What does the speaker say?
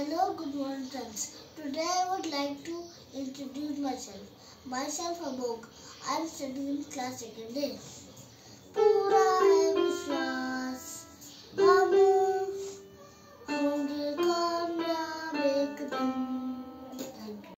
Hello, good morning friends. Today I would like to introduce myself. Myself Honge. I am studying in class 2nd A.